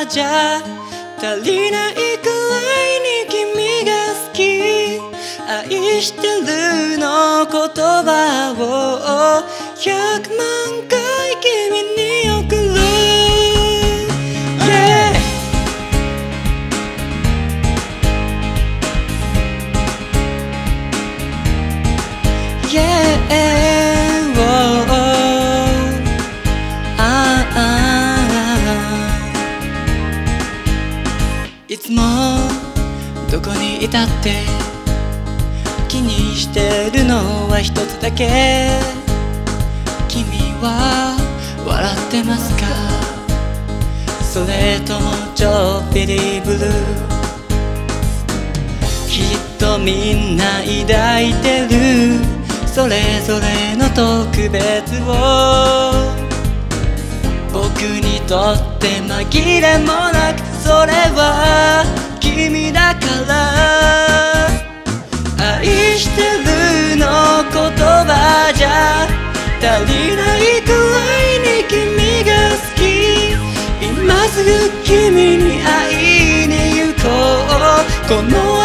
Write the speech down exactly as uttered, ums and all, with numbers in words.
葉じゃ足りないくらいに君が好き、愛してるの言葉を百万回君に送る、yeah! Yeah! Oh, oh. Ah, ah. いつもどこにいたって気にしてるのは一つだけ、君は笑ってますか、それともちょっぴりブルー、きっとみんな抱いてるそれぞれの特別を、僕にとって紛れもなくそれは君だから、愛してるの言葉じゃ足りないくらいに君が好き、今すぐ君に会いに行こう、この